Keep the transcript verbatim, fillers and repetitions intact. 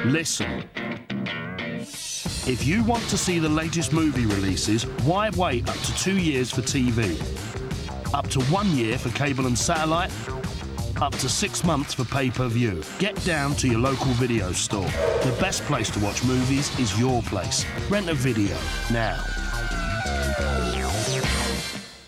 Listen. If you want to see the latest movie releases, why wait up to two years for T V? Up to one year for cable and satellite? Up to six months for pay-per-view. Get down to your local video store. The best place to watch movies is your place. Rent a video now.